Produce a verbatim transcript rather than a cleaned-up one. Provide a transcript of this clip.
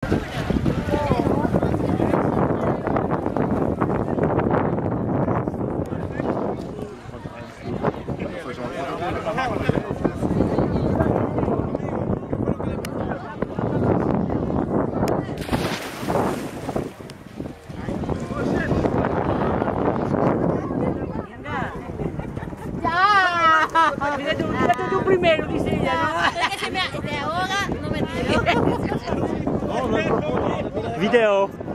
Mírate, mírate tú primero, dice ella, ¿no? Es que se me, se ahoga, no me tiro. Video.